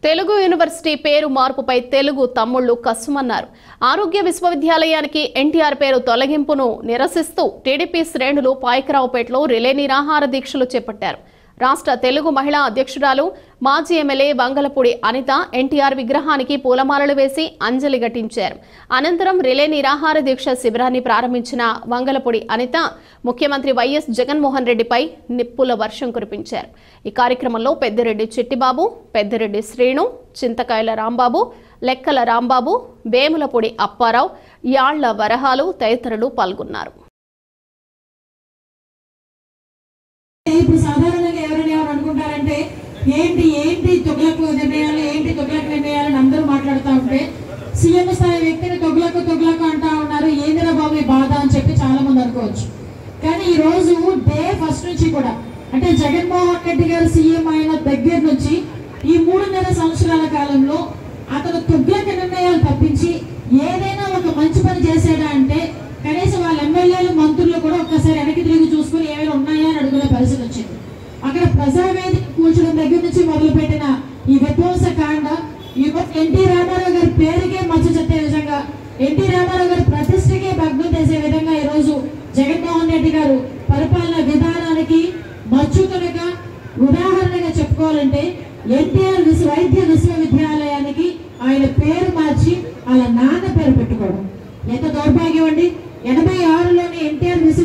Telugu university పేరు మార్పుపై తెలుగు తమ్ముళ్లు కస్సుమన్నారు. ఆరోగ్య విశ్వవిద్యాలయానికి ఎన్టీఆర్ పేరు తొలగింపును నిరసిస్తూ టీడీపీ శ్రేణులు పాయకరావుపేటలో రిలే నిరాహార దీక్షలు చేపట్టారు. రాష్ట్ర తెలుగు మహిళా అధ్యక్షురాలు మాజీ ఎమ్మెల్యే వంగలపూడి అనిత ఎన్టీఆర్ విగ్రహానికి పూలమాలలు వేసి అంజలి ఘటించారు. అనంతరం రిలే నిరాహార దీక్ష శిబిరాన్ని ప్రారంభించిన వంగలపూడి అనిత ముఖ్యమంత్రి వైఎస్ జగన్మోహన్ రెడ్డిపై నిప్పుల వర్షం కురిపించారు. ఈ కార్యక్రమంలో పెద్దిరెడ్డి చిట్టిబాబు, పెద్దిరెడ్డి శ్రీను, చింతకాయల రాంబాబు, లెక్కల రాంబాబు, వేములపూడి అప్పారావు, యాళ్ల వరహాలు తదితరులు పాల్గొన్నారు. ఇప్పుడు సాధారణంగా ఎవరైనా అనుకుంటారంటే ఏంటి తొగ్లక్ నిర్ణయాలని అందరూ మాట్లాడుతూ ఉంటే సీఎం స్థాయి వ్యక్తిని తొగ్లక్ అంటా ఉన్నారు. ఏందిరా బాబు ఈ బాధ అని చెప్పి చాలా మంది అనుకోవచ్చు. కానీ ఈ రోజు డే ఫస్ట్ నుంచి కూడా అంటే జగన్మోహన్ రెడ్డి గారు సీఎం అయిన దగ్గర నుంచి ఈ 3.5 సంవత్సరాల కాలంలో అతను తొగ్లక్ నిర్ణయాలు తప్పించి ఏదైనా ఒక మంచి పని చేసాడా అంటే కనీసం వాళ్ళ ఎమ్మెల్యేలు మంత్రులు కూడా ఒక్కసారి వెనక్కి తిరిగి చూసుకుని ఏమైనా ఉన్నాయా అని అడుగునే పరిస్థితి వచ్చింది. అక్కడ ప్రజావేదిక కూర్చడం దగ్గర నుంచి మొదలుపెట్టిన ఈ విధ్వంసకాండ ఎన్టీ రామారావు గారి పేరుకే మచ్చ చెట్టే విధంగా, ఎన్టీ రామారావు గారి ప్రతిష్టకే భగ్నం చేసే విధంగా ఈ రోజు జగన్మోహన్ రెడ్డి గారు పరిపాలన విధానానికి మచ్చుతునగా ఉదాహరణగా చెప్పుకోవాలంటే ఎన్టీఆర్ వైద్య విశ్వవిద్యాలయానికి ఆయన పేరు మార్చి వాళ్ళ నాన్న పేరు పెట్టుకోవడం ఎంత దౌర్భాగ్యం అండి. 86లోని ఎన్టీఆర్